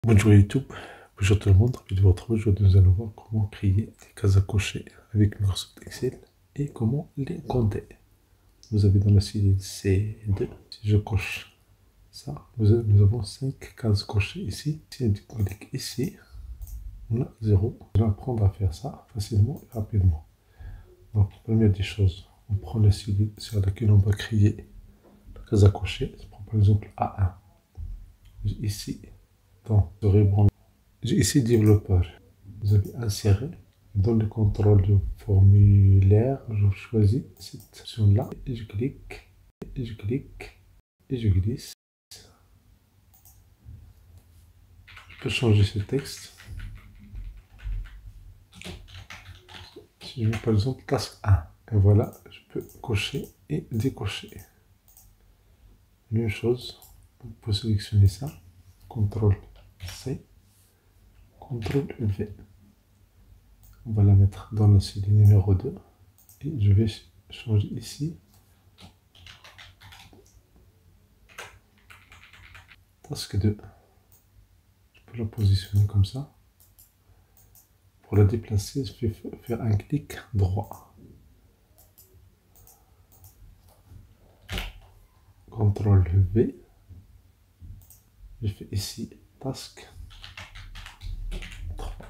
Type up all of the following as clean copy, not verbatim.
Bonjour YouTube, bonjour tout le monde, ravi de vous retrouver. Aujourd'hui nous allons voir comment créer des cases à cocher avec Microsoft Excel et comment les compter. Vous avez dans la cellule C2, si je coche ça, nous avons 5 cases cochées ici. Si on clique ici, on a 0. On va apprendre à faire ça facilement et rapidement. Donc première des choses, on prend la cellule sur laquelle on va créer la case à cocher. Je prends par exemple A1. Ici, dans le ruban, j'ai ici développeur. Vous avez inséré dans le contrôle de formulaire. Je choisis cette option-là et je clique, et je clique, et je glisse. Je peux changer ce texte. Si je mets par exemple task 1, et voilà, je peux cocher et décocher. Même chose, on peut sélectionner ça. CTRL C, CTRL V. On va la mettre dans la cellule numéro 2 et je vais changer ici task 2. Je peux la positionner comme ça. Pour la déplacer, je vais faire un clic droit. CTRL V. Je fais ici task 3.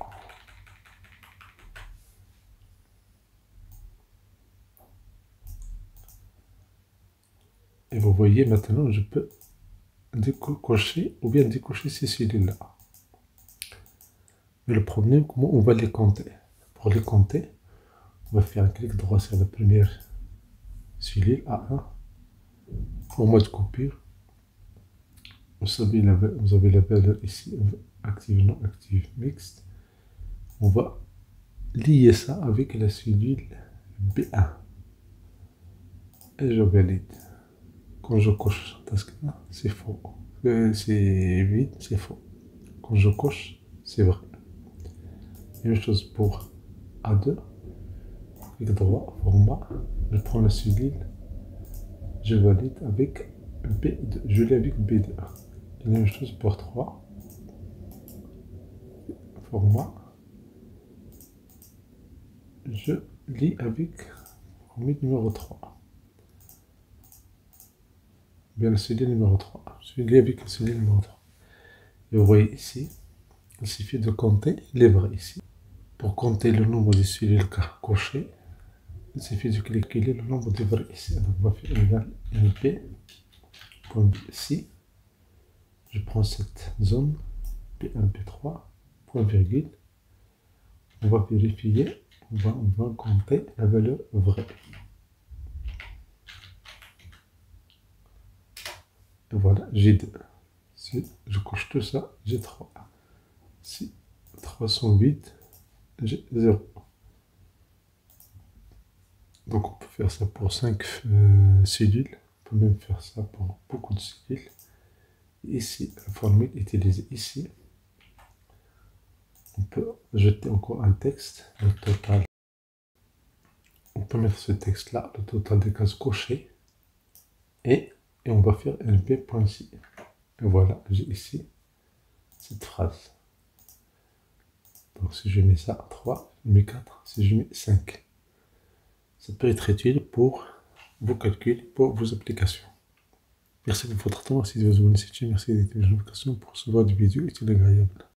Et vous voyez maintenant, je peux cocher ou bien décocher ces cellules-là. Mais le problème, comment on va les compter? Pour les compter, on va faire un clic droit sur la première cellule A1. Format de coupure. Vous avez la valeur ici, active, non active, mixte. On va lier ça avec la cellule B1. Et je valide. Quand je coche task 1, c'est faux. C'est vide, c'est faux. Quand je coche, c'est vrai. Même chose pour A2. Clic droit, format. Je prends la cellule. Je valide avec B2. Je l'ai avec B2. Et la même chose pour 3. Format. Je lis avec format numéro 3. Bien la cellule numéro 3. Je lis avec la cellule numéro 3. Et vous voyez ici, il suffit de compter les vrais ici. Pour compter le nombre de cellules cochées, il suffit de cliquer le nombre de vrais ici. Donc on va faire égal NP. Ici, je prends cette zone P1, P3, point virgule. On va vérifier, on va compter la valeur vraie. Et voilà, j'ai 2. Si je coche tout ça, j'ai 3. Si 308, j'ai 0. Donc on peut faire ça pour 5 cellules. On peut même faire ça pour beaucoup de cellules. Ici, la formule utilisée ici. On peut jeter encore un texte, le total. On peut mettre ce texte-là, le total des cases cochées. Et on va faire np.ci. Et voilà, j'ai ici cette phrase. Donc si je mets ça 3, je mets 4, si je mets 5. Ça peut être utile pour vos calculs, pour vos applications. Merci de votre temps. Si vous avez une question, merci d'être notifications pour recevoir des vidéos utiles et agréables.